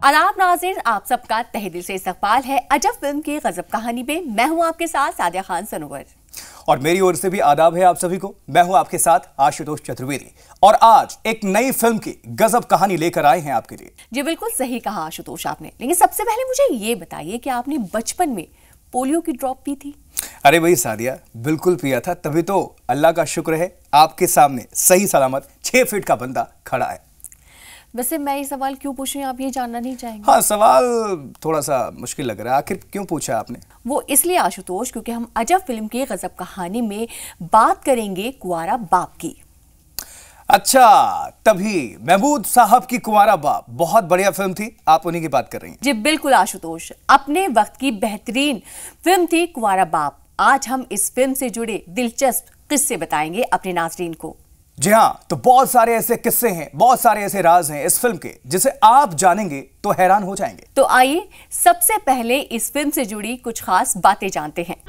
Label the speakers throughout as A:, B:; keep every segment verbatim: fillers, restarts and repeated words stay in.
A: आदाब नाज़रीन, आप सबका तहे दिल से इस्तकबाल है अजब फिल्म की गजब कहानी में। मैं हूं आपके साथ सादिया खान सनोवर
B: और मेरी ओर से भी आदाब है आप सभी को। मैं हूं आपके साथ आशुतोष चतुर्वेदी और आज एक नई फिल्म की गजब कहानी लेकर आए हैं आपके लिए।
A: जी बिल्कुल सही कहा आशुतोष आपने, लेकिन सबसे पहले मुझे ये बताइए कि आपने बचपन में पोलियो की ड्रॉप पी थी?
B: अरे वही सादिया, बिल्कुल पिया था, तभी तो अल्लाह का शुक्र है आपके सामने सही सलामत छह फीट का बंदा खड़ा है।
A: वैसे मैं ये सवाल क्यों पूछ रही हूँ, आप ये जानना नहीं चाहेंगे?
B: हाँ, सवाल थोड़ा सा मुश्किल लग रहा है, आखिर क्यों पूछा आपने?
A: वो इसलिए आशुतोष क्योंकि हम अजब फिल्म की गजब कहानी में बात करेंगे कुंवारा बाप की।
B: अच्छा, तभी महमूद साहब की कुंवारा बाप बहुत बढ़िया फिल्म थी, आप उन्हीं की बात कर रही हैं?
A: जी बिल्कुल आशुतोष, अपने वक्त की बेहतरीन फिल्म थी कुंवारा बाप। आज हम इस फिल्म से जुड़े दिलचस्प किस्से बताएंगे अपने नाज़रीन को।
B: जी हाँ, तो बहुत सारे ऐसे किस्से हैं, बहुत सारे ऐसे राज हैं इस फिल्म के जिसे आप जानेंगे तो हैरान हो जाएंगे।
A: तो आइए सबसे पहले इस फिल्म से जुड़ी कुछ खास बातें जानते हैं।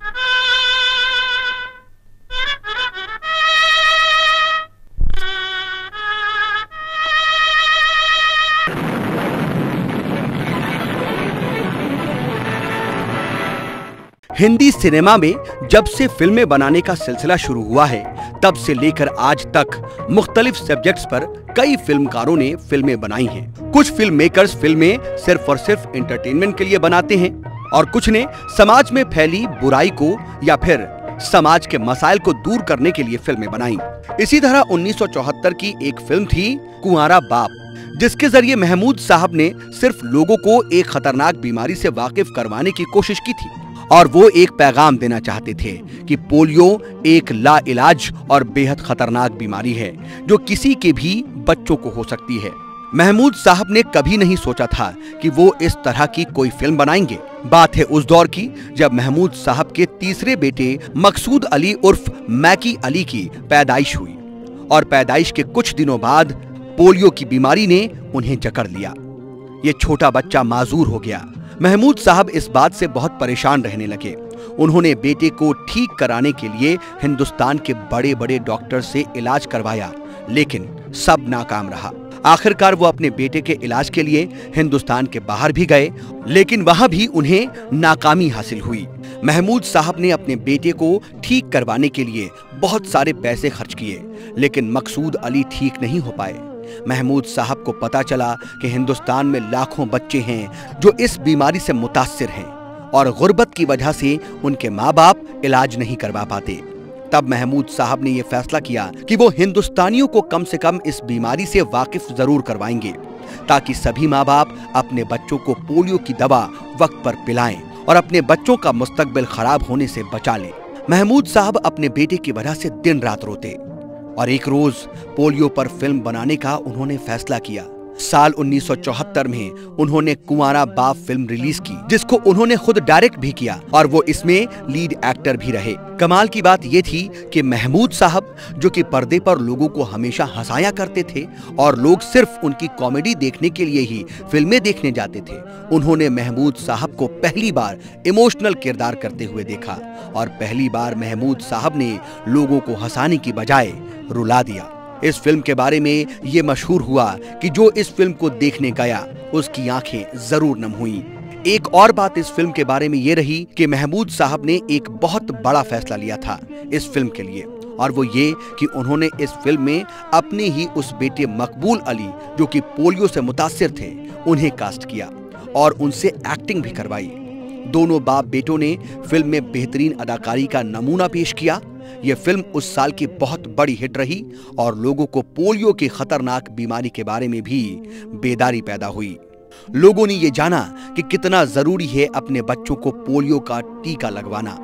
C: हिंदी सिनेमा में जब से फिल्में बनाने का सिलसिला शुरू हुआ है, तब से लेकर आज तक मुख्तलिफ सब्जेक्ट्स पर कई फिल्मकारों ने फिल्में बनाई हैं। कुछ फिल्म मेकर्स फिल्में सिर्फ और सिर्फ एंटरटेनमेंट के लिए बनाते हैं और कुछ ने समाज में फैली बुराई को या फिर समाज के मसाइल को दूर करने के लिए फिल्में बनाई। इसी तरह उन्नीस सौ चौहत्तर की एक फिल्म थी कुंवारा बाप, जिसके जरिए महमूद साहब ने सिर्फ लोगों को एक खतरनाक बीमारी से वाकिफ करवाने की कोशिश की थी और वो एक पैगाम देना चाहते थे कि पोलियो एक लाइलाज और बेहद खतरनाक बीमारी है जो किसी के भी बच्चों को हो सकती है। महमूद साहब ने कभी नहीं सोचा था कि वो इस तरह की कोई फिल्म बनाएंगे। बात है उस दौर की जब महमूद साहब के तीसरे बेटे मकसूद अली उर्फ मैकी अली की पैदाइश हुई और पैदाइश के कुछ दिनों बाद पोलियो की बीमारी ने उन्हें जकड़ लिया। ये छोटा बच्चा माजूर हो गया। महमूद साहब इस बात से बहुत परेशान रहने लगे। उन्होंने बेटे को ठीक कराने के लिए हिंदुस्तान के बड़े बड़े डॉक्टर से इलाज करवाया, लेकिन सब नाकाम रहा। आखिरकार वो अपने बेटे के इलाज के लिए हिंदुस्तान के बाहर भी गए, लेकिन वहां भी उन्हें नाकामी हासिल हुई। महमूद साहब ने अपने बेटे को ठीक करवाने के लिए बहुत सारे पैसे खर्च किए, लेकिन मकसूद अली ठीक नहीं हो पाए। महमूद साहब को पता चला कि हिंदुस्तान में लाखों बच्चे हैं जो इस बीमारी से मुतासिर हैं और गुर्बत की वजह से उनके माँ बाप इलाज नहीं करवा पाते। तब महमूद साहब ने यह फैसला किया कि वो हिंदुस्तानियों को कम से कम इस बीमारी से वाकिफ जरूर करवाएंगे ताकि सभी माँ बाप अपने बच्चों को पोलियो की दवा वक्त पर पिलाएं और अपने बच्चों का मुस्तकबिल खराब होने से बचा लें। महमूद साहब अपने बेटे की वजह से दिन रात रोते और एक रोज पोलियो पर फिल्म बनाने का उन्होंने फैसला किया। साल उन्नीस सौ चौहत्तर में उन्होंने कुंवारा बाप फिल्म रिलीज की, जिसको उन्होंने खुद डायरेक्ट भी किया और वो इसमें लीड एक्टर भी रहे। कमाल की बात ये थी कि महमूद साहब, जो कि पर्दे पर लोगों को हमेशा हंसाया करते थे और लोग सिर्फ उनकी कॉमेडी देखने के लिए ही फिल्में देखने जाते थे, उन्होंने महमूद साहब को पहली बार इमोशनल किरदार करते हुए देखा और पहली बार महमूद साहब ने लोगों को हंसाने की बजाय रुला दिया। इस फिल्म के बारे में ये मशहूर हुआ कि जो इस फिल्म को देखने गया उसकी आंखें जरूर नम हुईं। एक और बात इस फिल्म के बारे में ये रही कि महमूद साहब ने एक बहुत बड़ा फैसला लिया था इस फिल्म के लिए, और वो ये कि उन्होंने इस फिल्म में अपने ही उस बेटे मकबूल अली, जो कि पोलियो से मुतासिर थे, उन्हें कास्ट किया और उनसे एक्टिंग भी करवाई। दोनों बाप बेटों ने फिल्म में बेहतरीन अदाकारी का नमूना पेश किया। यह फिल्म उस साल की बहुत बड़ी हिट रही और लोगों को पोलियो की खतरनाक बीमारी के बारे में भी बेदारी पैदा हुई। लोगों ने ये जाना कि कितना जरूरी है अपने बच्चों को पोलियो का टीका लगवाना।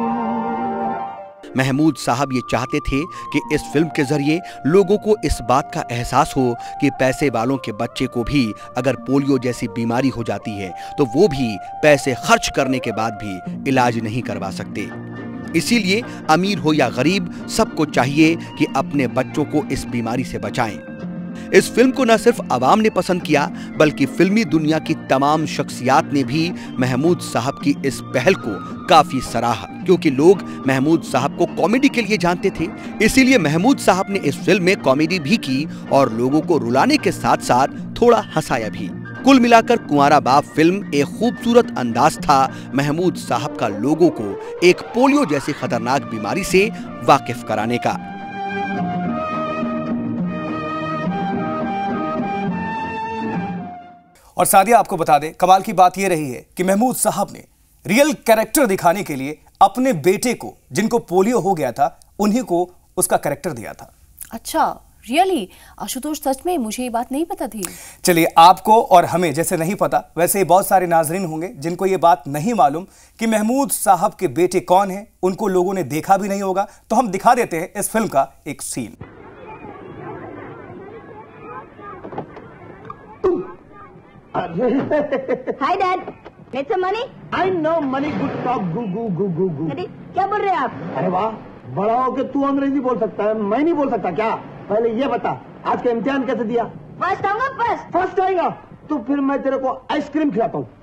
C: महमूद साहब ये चाहते थे कि इस फिल्म के जरिए लोगों को इस बात का एहसास हो कि पैसे वालों के बच्चे को भी अगर पोलियो जैसी बीमारी हो जाती है तो वो भी पैसे खर्च करने के बाद भी इलाज नहीं करवा सकते। इसीलिए अमीर हो या गरीब, सबको चाहिए कि अपने बच्चों को इस बीमारी से बचाएं। इस फिल्म को न सिर्फ आवाम ने पसंद किया बल्कि फिल्मी दुनिया की तमाम शख्सियात ने भी महमूद साहब की इस पहल को काफी सराहा, क्योंकि लोग महमूद साहब को कॉमेडी के लिए जानते थे। इसीलिए महमूद साहब ने इस फिल्म में कॉमेडी भी की और लोगों को रुलाने के साथ साथ थोड़ा हंसाया भी। कुल मिलाकर कुंवारा बाप फिल्म एक खूबसूरत अंदाज था महमूद साहब का लोगों को एक पोलियो जैसी खतरनाक बीमारी से वाकिफ कराने का।
B: और सादिया, आपको बता दें, कमाल की बात यह रही है कि महमूद साहब ने रियल कैरेक्टर दिखाने के लिए अपने बेटे को, जिनको पोलियो हो गया था, उन्हीं को उसका कैरेक्टर दिया था।
A: अच्छा, रियली आशुतोष, सच में मुझे ये बात नहीं पता थी।
B: चलिए, आपको और हमें जैसे नहीं पता, वैसे ही बहुत सारे नाजरीन होंगे जिनको ये बात नहीं मालूम कि महमूद साहब के बेटे कौन हैं, उनको लोगों ने देखा भी नहीं होगा। तो हम दिखा देते हैं इस फिल्म का एक scene.
D: Hi Dad, need some money?
E: I know money, good talk, goo goo goo goo goo.
D: अरे क्या बोल रहे हैं आप?
E: अरे वाह, बड़ा हो के तू अंग्रेजी बोल सकता है, मैं नहीं बोल सकता क्या? पहले ये बता, आज का इम्तिहान कैसे दिया?
D: फर्स्ट आऊंगा फर्स्ट।
E: फर्स्ट आएगा तो फिर मैं तेरे को आइसक्रीम खिलाता हूँ।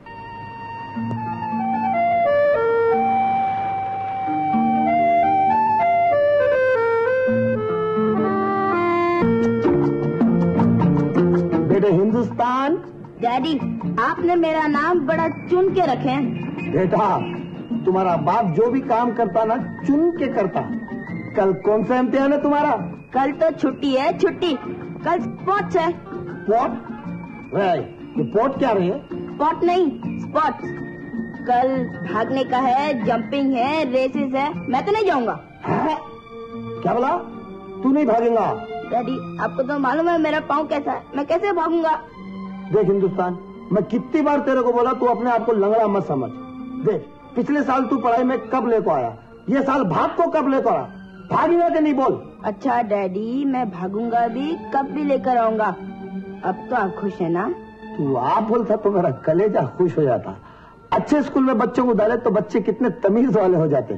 E: बेटे हिंदुस्तान।
D: डैडी, आपने मेरा नाम बड़ा चुन के रखे हैं।
E: बेटा, तुम्हारा बाप जो भी काम करता ना, चुन के करता। कल कौन सा इम्तिहान है तुम्हारा?
D: कल तो छुट्टी है, छुट्टी। कल स्पोर्ट्स है।
E: स्पॉट? ये पोर्ट क्या रही है?
D: स्पॉट नहीं, स्पोर्ट्स। कल भागने का है, जंपिंग है, रेसेस है। मैं तो नहीं जाऊंगा।
E: है? क्या बोला? तू नहीं भागेगा?
D: डैडी, आपको तो मालूम है मेरा पाँव कैसा है, मैं कैसे भागूंगा?
E: देख हिंदुस्तान, मैं कितनी बार तेरे को बोला तू अपने आप को लंगड़ा मत समझ। देख, पिछले साल तू पढ़ाई में कब लेकर आया, ये साल भाग को कब लेकर आया? भागेगा कि नहीं बोल?
D: अच्छा डैडी, मैं भागूंगा भी, कब भी लेकर आऊंगा। अब तो आप खुश है ना?
E: तू आप बोलता तो मेरा कलेजा खुश हो जाता। अच्छे स्कूल में बच्चों को डाले तो बच्चे कितने तमीज वाले हो जाते।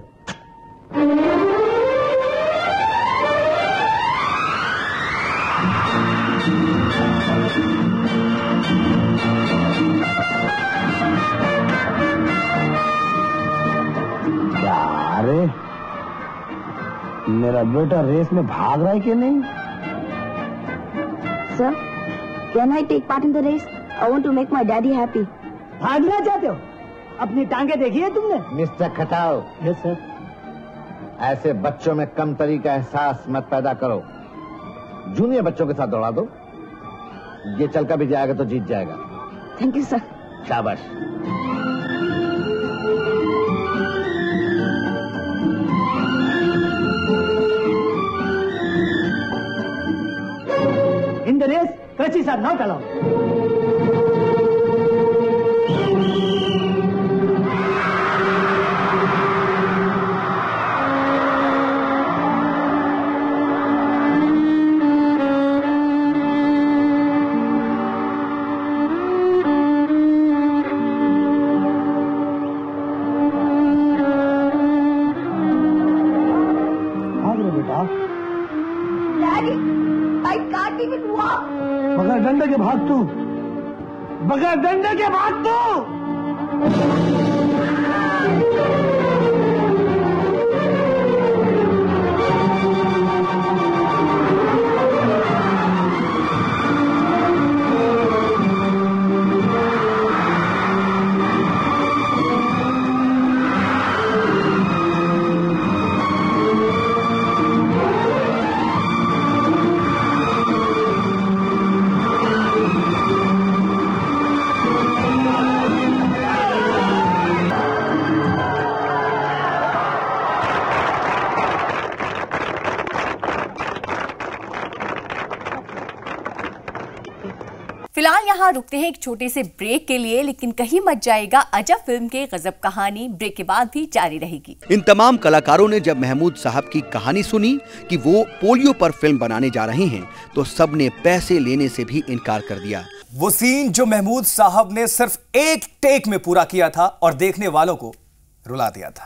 E: अरे मेरा बेटा रेस में भाग रहा है कि नहीं?
D: Sir, can I take part in the race? I want to make my daddy happy.
E: भागना चाहते हो? अपनी टांगे देखी है तुमने?
F: Mister Khatao,
E: yes sir.
F: ऐसे बच्चों में कम तरी का एहसास मत पैदा करो। जूनियर बच्चों के साथ दौड़ा दो, ये चल कर भी जाएगा तो जीत जाएगा।
D: Thank you sir.
F: शाबाश।
E: इन द रेस, कृषि साहब नाउ चलाओ।
D: Daddy, I can't even walk.
E: बगैर डंडे के भाग तू, बगैर डंडे के भाग तू।
A: फिलहाल यहाँ रुकते हैं एक छोटे से ब्रेक के लिए, लेकिन कहीं मत जाएगा। अजब फिल्म के गजब कहानी ब्रेक के बाद भी जारी रहेगी।
C: इन तमाम कलाकारों ने जब महमूद साहब की कहानी सुनी कि वो पोलियो पर फिल्म बनाने जा रहे हैं, तो सबने पैसे लेने से भी इनकार कर दिया।
B: वो सीन जो महमूद साहब ने सिर्फ एक टेक में पूरा किया था और देखने वालों को रुला दिया था।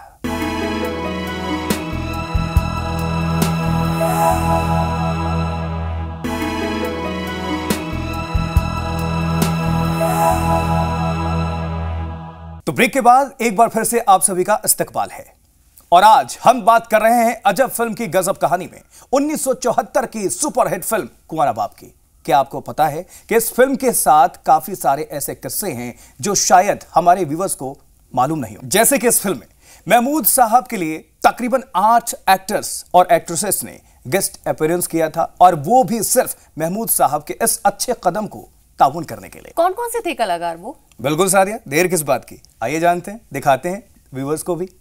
B: तो ब्रेक के बाद एक बार फिर से आप सभी का इस्तकबाल है और आज हम बात कर रहे हैं अजब फिल्म की गजब कहानी में उन्नीस सौ चौहत्तर की सुपरहिट फिल्म कुंवारा बाप की। क्या आपको पता है कि इस फिल्म के साथ काफी सारे ऐसे किस्से हैं जो शायद हमारे व्यूअर्स को मालूम नहीं हो। जैसे कि इस फिल्म में महमूद साहब के लिए तकरीबन आठ एक्टर्स और एक्ट्रेसेस ने गेस्ट अपीयरेंस किया था, और वो भी सिर्फ महमूद साहब के इस अच्छे कदम को ताउन करने के लिए।
A: कौन कौन से थे कलाकार वो?
B: बिल्कुल सादिया, देर किस बात की, आइए जानते हैं, दिखाते हैं व्यूअर्स को भी।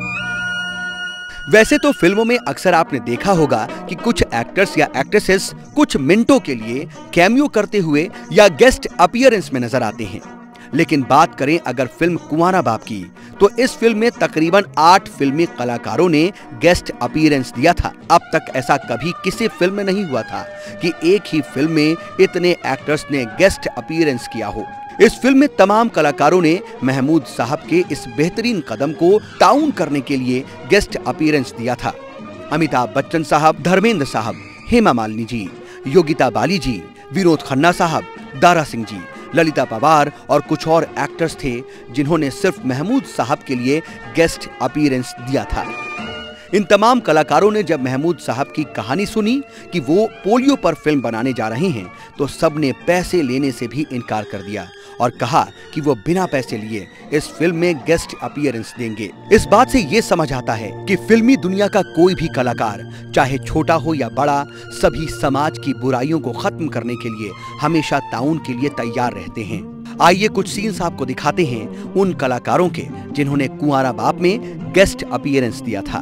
C: वैसे तो फिल्मों में अक्सर आपने देखा होगा कि कुछ एक्टर्स या एक्ट्रेसेस कुछ मिनटों के लिए कैमियो करते हुए या गेस्ट अपीयरेंस में नजर आते हैं, लेकिन बात करें अगर फिल्म कुंवारा बाप की, तो इस फिल्म में तकरीबन आठ फिल्मी कलाकारों ने गेस्ट अपीयरेंस दिया था। अब तक ऐसा कभी किसी फिल्म में नहीं हुआ था कि एक ही फिल्म में इतने एक्टर्स ने गेस्ट अपीयरेंस किया हो। इस फिल्म में तमाम कलाकारों ने महमूद साहब के इस बेहतरीन कदम को ताउन करने के लिए गेस्ट अपीयरेंस दिया था। अमिताभ बच्चन साहब, धर्मेंद्र साहब, हेमा मालिनी जी, योगिता बाली जी, विनोद खन्ना साहब, दारा सिंह जी, ललिता पवार और कुछ और एक्टर्स थे जिन्होंने सिर्फ महमूद साहब के लिए गेस्ट अपीयरेंस दिया था। इन तमाम कलाकारों ने जब महमूद साहब की कहानी सुनी कि वो पोलियो पर फिल्म बनाने जा रहे हैं, तो सबने पैसे लेने से भी इनकार कर दिया और कहा कि वो बिना पैसे लिए इस फिल्म में गेस्ट अपीयरेंस देंगे। इस बात से ये समझ आता है कि फिल्मी दुनिया का कोई भी कलाकार, चाहे छोटा हो या बड़ा, सभी समाज की बुराइयों को खत्म करने के लिए हमेशा ताउन के लिए तैयार रहते हैं। आइए कुछ सीन्स आपको दिखाते हैं उन कलाकारों के जिन्होंने कुंवारा बाप में गेस्ट अपीयरेंस दिया था।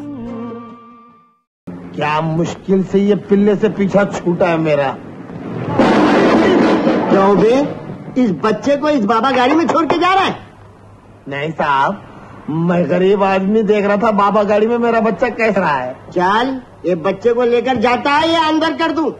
E: क्या मुश्किल से ये पिल्ले से पीछा छूटा है मेरा।
G: क्यों बे, इस बच्चे को इस बाबा गाड़ी में छोड़ के जा रहा है?
E: नहीं साहब, मैं गरीब आदमी देख रहा था बाबा गाड़ी में मेरा बच्चा कैसा रहा है।
G: चल, ये बच्चे को लेकर जाता है या अंदर कर दूं?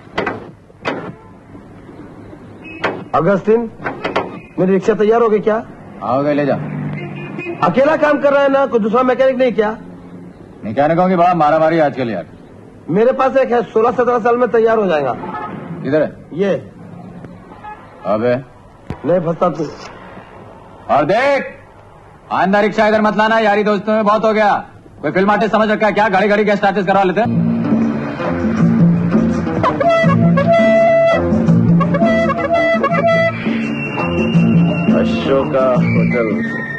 E: अगस्तिन, मेरी रिक्शा तैयार हो गई क्या?
F: आओ गए, ले जा।
E: अकेला काम कर रहा है ना, कोई दूसरा मैकेनिक नहीं क्या?
F: मैकेनिकों की बड़ा मारा मारी आजकल यार।
E: मेरे पास एक है, सोलह सत्रह साल में तैयार हो जाएगा।
F: किधर है?
E: ये।
F: अबे
E: नहीं फंसता तू।
F: और देख, आंदा रिक्शा इधर मत लाना, यारी दोस्तों में बहुत हो गया। कोई फिल्म आर्टिस्ट समझ रखा है क्या? घड़ी घड़ी गेस्ट आर्टिस्ट करवा लेते हैं।
E: अशोका होटल,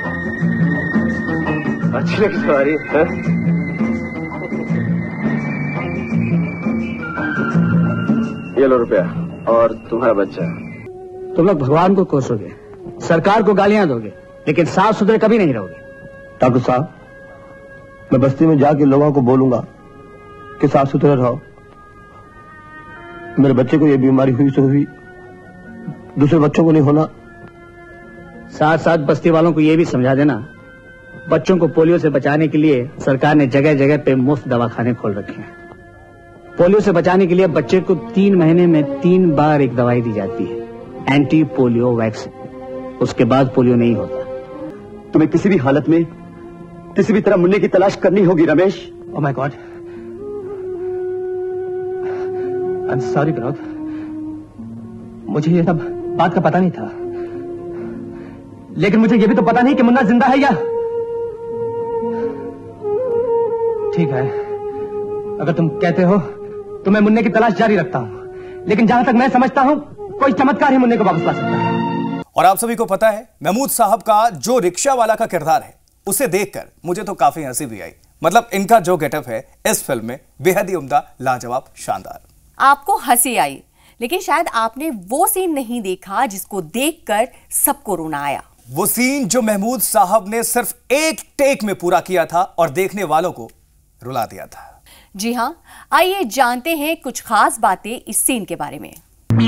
E: अच्छी लगी सवारी है? ये लो रुपया और तुम्हारा बच्चा।
H: तुम लोग भगवान को कोसोगे, सरकार को गालियां दोगे, लेकिन साफ सुथरे कभी नहीं रहोगे।
E: डॉक्टर साहब, मैं बस्ती में जाके लोगों को बोलूंगा कि साफ सुथरे रहो। मेरे बच्चे को ये बीमारी हुई तो हुई, दूसरे बच्चों को नहीं होना।
H: साथ साथ बस्ती वालों को ये भी समझा देना, बच्चों को पोलियो से बचाने के लिए सरकार ने जगह जगह पे मुफ्त दवाखाने खोल रखे हैं। पोलियो से बचाने के लिए बच्चे को तीन महीने में तीन बार एक दवाई दी जाती है, एंटी पोलियो वैक्सीन। उसके बाद पोलियो नहीं होता।
I: तुम्हें किसी भी हालत में किसी भी तरह मुन्ने की तलाश करनी होगी Ramesh.
H: Oh my god, I am sorry Vinod, मुझे ये सब बात का पता नहीं था, लेकिन मुझे ये भी तो पता नहीं कि मुन्ना जिंदा है या। ठीक है, अगर तुम कहते हो तो मैं मुन्ने की तलाश जारी रखता हूं, लेकिन जहां तक मैं समझता हूं कोई चमत्कार ही मुन्ने को वापस ला सकता है।
B: और आप सभी को पता है, महमूद साहब का जो रिक्शा वाला का किरदार है, उसे देखकर मुझे तो काफी हंसी भी आई। मतलब इनका जो गेटअप है इस फिल्म में बेहद ही उम्दा, लाजवाब, शानदार।
A: आपको हंसी आई, लेकिन शायद आपने वो सीन नहीं देखा जिसको देखकर सबको रोना आया।
B: वो सीन जो महमूद साहब ने सिर्फ एक टेक में पूरा किया था और देखने वालों को रुला दिया था।
A: जी हां, आइए जानते हैं कुछ खास बातें इस सीन के बारे में।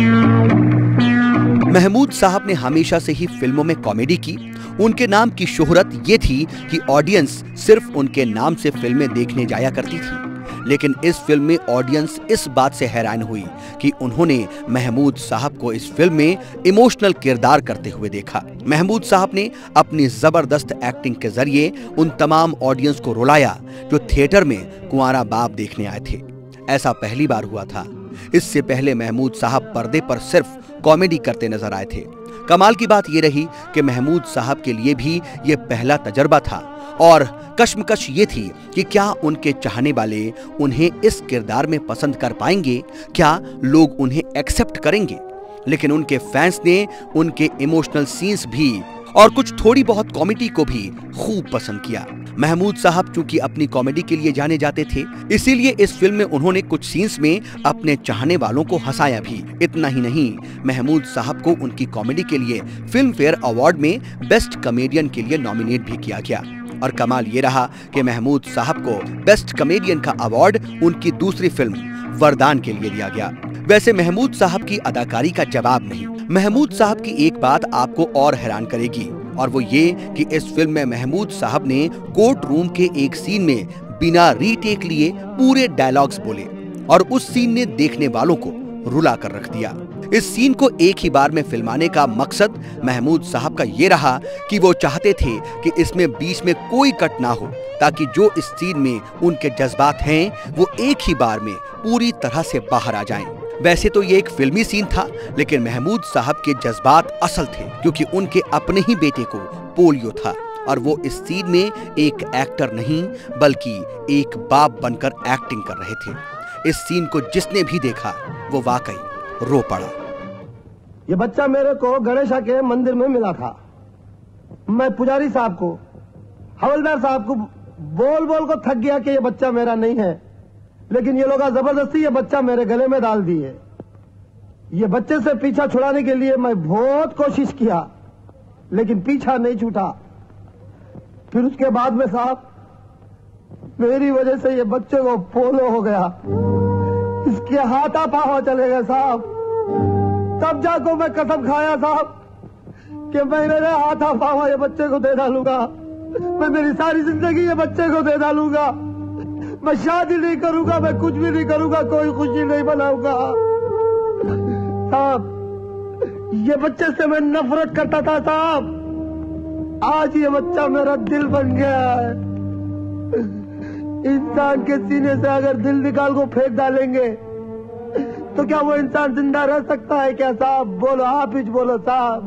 C: महमूद साहब ने हमेशा से ही फिल्मों में कॉमेडी की। उनके नाम की शोहरत ये थी कि ऑडियंस सिर्फ उनके नाम से फिल्में देखने जाया करती थी, लेकिन इस फिल्म में ऑडियंस इस बात से हैरान हुई कि उन्होंने महमूद साहब को इस फिल्म में इमोशनल किरदार करते हुए देखा। महमूद साहब ने अपनी जबरदस्त एक्टिंग के जरिए उन तमाम ऑडियंस को रुलाया जो थिएटर में कुंवारा बाप देखने आए थे। ऐसा पहली बार हुआ था। इससे पहले महमूद साहब पर्दे पर सिर्फ कॉमेडी करते नजर आए थे। कमाल की बात यह रही कि महमूद साहब के लिए भी यह पहला तजर्बा था और कश्मकश ये थी कि क्या उनके चाहने वाले उन्हें इस किरदार में पसंद कर पाएंगे, क्या लोग उन्हें एक्सेप्ट करेंगे। लेकिन उनके फैंस ने उनके इमोशनल सीन्स भी और कुछ थोड़ी बहुत कॉमेडी को भी खूब पसंद किया। महमूद साहब चूंकि अपनी कॉमेडी के लिए जाने जाते थे, इसीलिए इस फिल्म में उन्होंने कुछ सीन्स में अपने चाहने वालों को हंसाया भी। इतना ही नहीं, महमूद साहब को उनकी कॉमेडी के लिए फिल्म फेयर अवार्ड में बेस्ट कॉमेडियन के लिए नॉमिनेट भी किया गया। और कमाल ये रहा कि महमूद साहब को बेस्ट कॉमेडियन का अवार्ड उनकी दूसरी फिल्म वरदान के लिए दिया गया। वैसे महमूद साहब की अदाकारी का जवाब नहीं। महमूद साहब की एक बात आपको और हैरान करेगी, और वो ये कि इस फिल्म में महमूद साहब ने कोर्ट रूम के एक सीन में बिना रीटेक लिए पूरे डायलॉग्स बोले, और उस सीन ने देखने वालों को रुला कर रख दिया। इस सीन को एक ही बार में फिल्माने का मकसद महमूद साहब का ये रहा कि वो चाहते थे कि इसमें बीच में कोई कट ना हो, ताकि जो इस सीन में उनके जज्बात हैं वो एक ही बार में पूरी तरह से बाहर आ जाएं। वैसे तो ये एक फिल्मी सीन था, लेकिन महमूद साहब के जज्बात असल थे, क्योंकि उनके अपने ही बेटे को पोलियो था और वो इस सीन में एक एक्टर नहीं बल्कि एक बाप बनकर एक्टिंग कर रहे थे। इस सीन को जिसने भी देखा वो वाकई रो पड़ा।
E: ये बच्चा मेरे को गणेशा के मंदिर में मिला था। मैं पुजारी साहब को, हवलदार साहब को बोल बोल को थक गया कि ये बच्चा मेरा नहीं है, लेकिन ये लोग जबरदस्ती ये बच्चा मेरे गले में डाल दिए। ये बच्चे से पीछा छुड़ाने के लिए मैं बहुत कोशिश किया, लेकिन पीछा नहीं छूटा। फिर उसके बाद में साहब, मेरी वजह से ये बच्चे को पोलो हो गया, इसके हाथा पावा चले गए साहब। तब जाकर मैं कसम खाया साहब कि मैं मेरे हाथा पावा ये बच्चे को दे डालूंगा, मैं मेरी सारी जिंदगी ये बच्चे को दे डालूंगा, मैं शादी नहीं करूंगा, मैं कुछ भी नहीं करूंगा, कोई खुशी नहीं बनाऊंगा। साहब, ये बच्चे से मैं नफरत करता था साहब, आज ये बच्चा मेरा दिल बन गया है। इंसान के सीने से अगर दिल निकाल को फेंक डालेंगे तो क्या वो इंसान जिंदा रह सकता है क्या साहब? बोलो, आप ही बोलो साहब।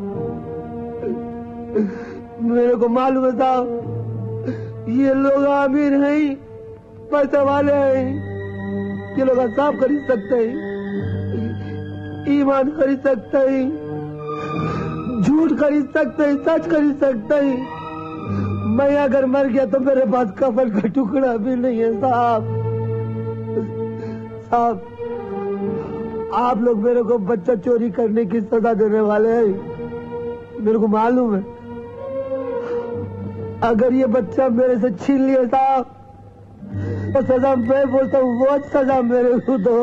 E: मेरे को मालूम है साहब, ये लोग अमीर नहीं, पैसे वाले हैं, ये लोग साफ खरीद सकते हैं, ईमान खरीद सकते हैं, झूठ खरीद सकते हैं, सच खरीद सकते हैं। मैं अगर मर गया तो मेरे पास कफन का टुकड़ा भी नहीं है साहब। साहब, आप लोग मेरे को बच्चा चोरी करने की सजा देने वाले हैं, मेरे को मालूम है। अगर ये बच्चा मेरे से छीन लिया साहब तो सजा मैं बोलता हूँ वो सजा मेरे को दो,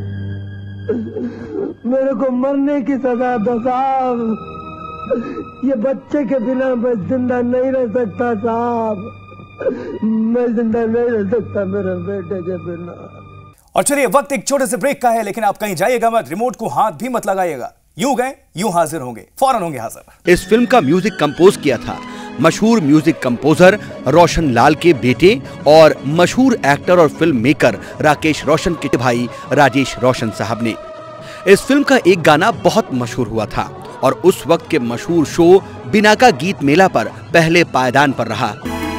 E: मेरे को मरने की सजा दो साहब। ये बच्चे के बिना मैं जिंदा नहीं रह सकता साहब, मैं जिंदा नहीं रह सकता मेरे बेटे के बिना।
B: और चलिए, वक्त एक छोटे से ब्रेक का है, लेकिन आप कहीं जाइएगा मत, रिमोट को हाथ भी मत लगाइएगा। यूं गए यूं हाजिर होंगे, फौरन होंगे हाजिर।
C: इस फिल्म का म्यूजिक कंपोज किया था मशहूर म्यूजिक कंपोजर रोशन लाल के बेटे और मशहूर एक्टर और फिल्म मेकर राकेश रोशन के भाई राजेश रोशन साहब ने। इस फिल्म का एक गाना बहुत मशहूर हुआ था और उस वक्त के मशहूर शो बिना का गीत मेला पर पहले पायदान पर रहा।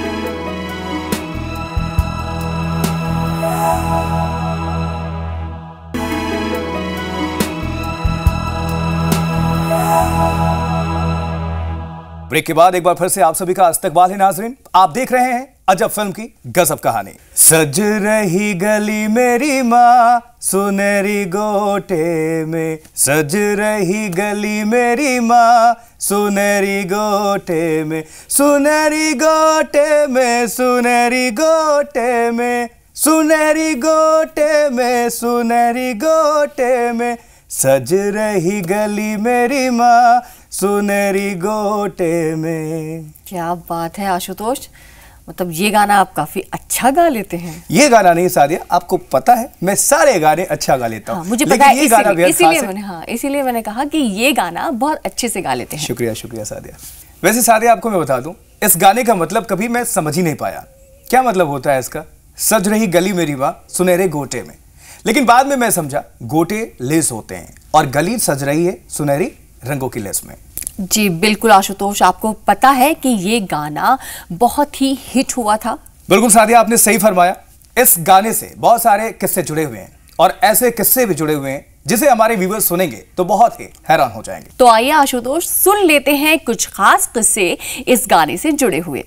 B: ब्रेक के बाद एक बार फिर से आप सभी का इस्तकबाल है नाजरीन। आप देख रहे हैं अजब फिल्म की गजब कहानी। सज रही गली मेरी माँ सुनहरी गोटे में, सज रही गली मेरी माँ सुनहरी गोटे में, सुनहरी गोटे में, सुनहरी गोटे में, सुनहरी गोटे में, सुनहरी गोटे में, सज रही गली मेरी माँ सुनहरी गोटे में।
A: क्या बात है आशुतोष, मतलब ये गाना आप काफी अच्छा गा लेते हैं।
B: ये गाना नहीं सादिया, आपको पता है मैं सारे गाने अच्छा गा लेता हूँ।
A: हाँ, मुझे पता है, इसीलिए इसीलिए मैंने हाँ इसीलिए मैंने कहा कि ये गाना बहुत अच्छे से गा लेते हैं।
B: शुक्रिया शुक्रिया सादिया। वैसे सादिया, आपको मैं बता दूं, इस गाने का मतलब कभी मैं समझ ही नहीं पाया। क्या मतलब होता है इसका? सज रही गली मेरी माँ सुनहरे गोटे में, लेकिन बाद में मैं समझा गोटे लेस होते हैं और गली सज रही है सुनहरी रंगों की लेस में।
A: जी बिल्कुल आशुतोष, आपको पता है कि ये गाना बहुत ही हिट हुआ था।
B: बिल्कुल सादिया, आपने सही फरमाया। इस गाने से बहुत सारे किस्से जुड़े हुए हैं और ऐसे किस्से भी जुड़े हुए हैं जिसे हमारे व्यूअर्स सुनेंगे तो बहुत ही हैरान हो जाएंगे।
A: तो आइए आशुतोष सुन लेते हैं कुछ खास किस्से इस गाने से जुड़े हुए।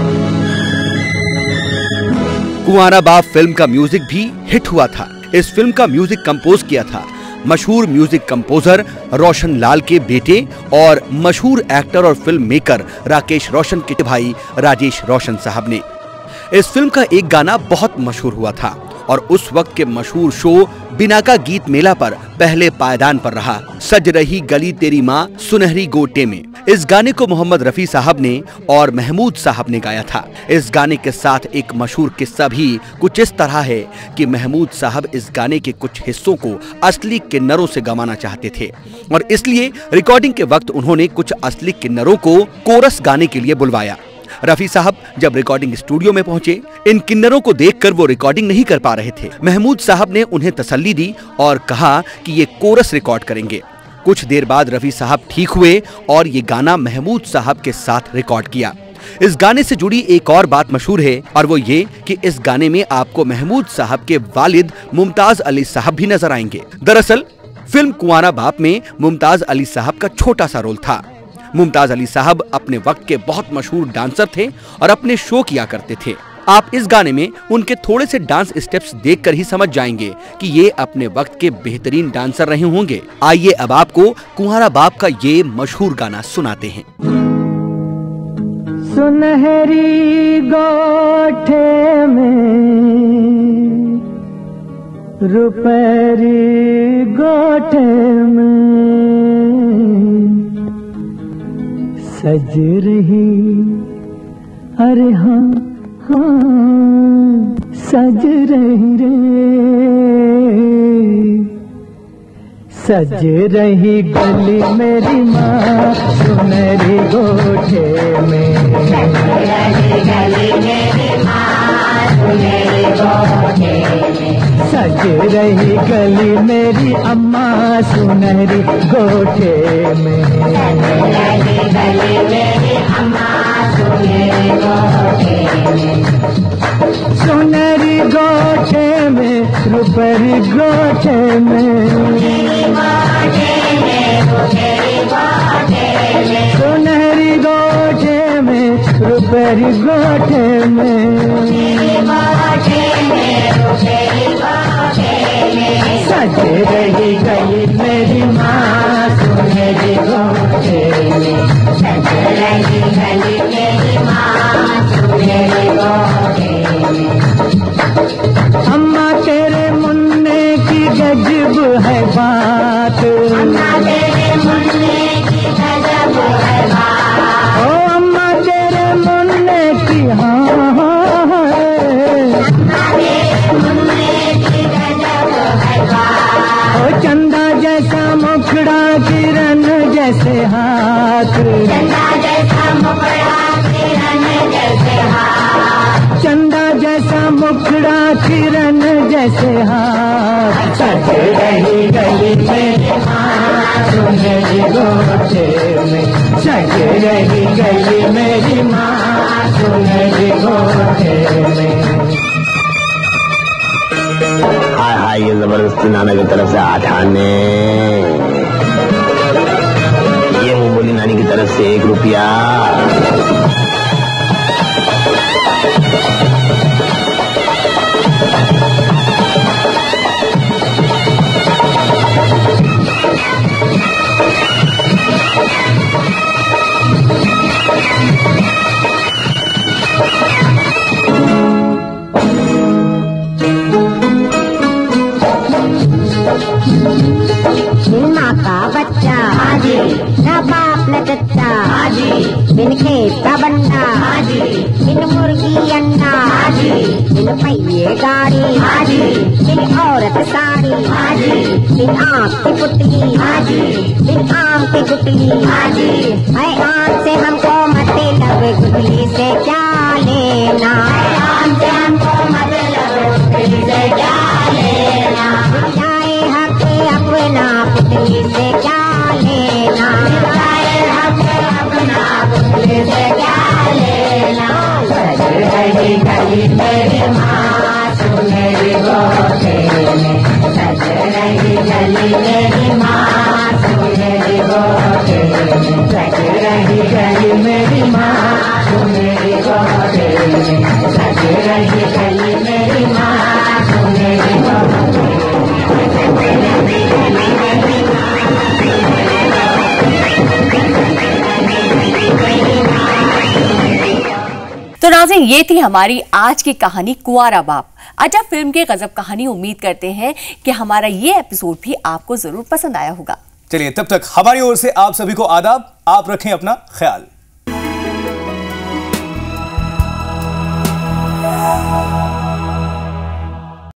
C: कुंवारा बाप फिल्म का म्यूजिक भी हिट हुआ था। इस फिल्म का म्यूजिक कंपोज किया था मशहूर म्यूजिक कंपोजर रोशन लाल के बेटे और मशहूर एक्टर और फिल्म मेकर राकेश रोशन के भाई राजेश रोशन साहब ने। इस फिल्म का एक गाना बहुत मशहूर हुआ था और उस वक्त के मशहूर शो बिना का गीत मेला पर पहले पायदान पर रहा, सज रही गली तेरी माँ सुनहरी गोटे में। इस गाने को मोहम्मद रफी साहब ने और महमूद साहब ने गाया था। इस गाने के साथ एक मशहूर किस्सा भी कुछ इस तरह है कि महमूद साहब इस गाने के कुछ हिस्सों को असली किन्नरों से गवाना चाहते थे और इसलिए रिकॉर्डिंग के वक्त उन्होंने कुछ असली किन्नरों को कोरस गाने के लिए बुलवाया। रफी साहब जब रिकॉर्डिंग स्टूडियो में पहुंचे, इन किन्नरों को देखकर वो रिकॉर्डिंग नहीं कर पा रहे थे। महमूद साहब ने उन्हें तसल्ली दी और कहा कि ये कोरस रिकॉर्ड करेंगे। कुछ देर बाद रफी साहब ठीक हुए और ये गाना महमूद साहब के साथ रिकॉर्ड किया। इस गाने से जुड़ी एक और बात मशहूर है और वो ये कि इस गाने में आपको महमूद साहब के वालिद मुमताज अली साहब भी नजर आएंगे। दरअसल फिल्म कुंवारा बाप में मुमताज अली साहब का छोटा सा रोल था। मुमताज अली साहब अपने वक्त के बहुत मशहूर डांसर थे और अपने शो किया करते थे। आप इस गाने में उनके थोड़े से डांस स्टेप्स देखकर ही समझ जाएंगे कि ये अपने वक्त के बेहतरीन डांसर रहे होंगे। आइए अब आपको कुंवारा बाप का ये मशहूर गाना सुनाते हैं।
J: सुनहरी गोठे में रुपहरी गोठे में सज रही, अरे हाँ हाँ सज रही रे, सज रही गली मेरी माँ सुनहरी गोठे में, सज रही गली मेरी माँ सुनहरी गोठे में, सज रही गली मेरी अम्मा सुनहरी गोठे में, सज रही गली मेरी अम्मा सुनहरी गोठे में, सुनहरी गोठे में रुपहरी गोठे में, सुनहरी गोठे में रुपहरी गोठे में, सज रही गली मेरी माँ सुनहरी गोठे में, सज रही गली मेरी माँ सुनहरी गोठे में। अम्मा तेरे मुन्ने की गजब है बात, अम्मा तेरे मुन्ने की गजब है बात, ओ अम्मा तेरे मुन्ने की हाँ हाँ है, अम्मा तेरे मुन्ने की गजब है बात, ओ चंदा जैसा मुखड़ा किरण जैसे हाथ, चंदा जैसा मुखड़ा किरण जैसे हाथ, चंदा जैसा मुखड़ा किरण जैसे हाथ, सज रही गली मेरी माँ सुनहरी गोठे में, सज रही गली मेरी माँ सुनहरी गोठे में।
G: हाय हाय ये जबरदस्ती नाना की तरफ से आठाने, ये मुंह बोली नानी की तरफ से एक रुपया,
D: माँ का बच्चा हाजी, ना बाप न चच्चा हाजी, बिन खेत का बंडा हाजी, बिन मुर्गी अंडा हाजी, बिन पहिए गाड़ी हाजी, बिन औरत साड़ी हाजी, बिन आँख की पुतली हाजी, बिन आम की गुटली हाजी, है आम से हमको मतलब गुटली से क्या लेना, आम से हमको मतलब गुटली से क्या लेना, जाए हक अपना पुतली से क्या लेना, जाए हम
A: तो नाज़रीन, ये थी हमारी आज की कहानी कुंवारा बाप। अजब फिल्म की गजब कहानी। उम्मीद करते हैं कि हमारा ये एपिसोड भी आपको जरूर पसंद आया होगा।
B: चलिए, तब तक हमारी ओर से आप सभी को आदाब। आप रखें अपना ख्याल।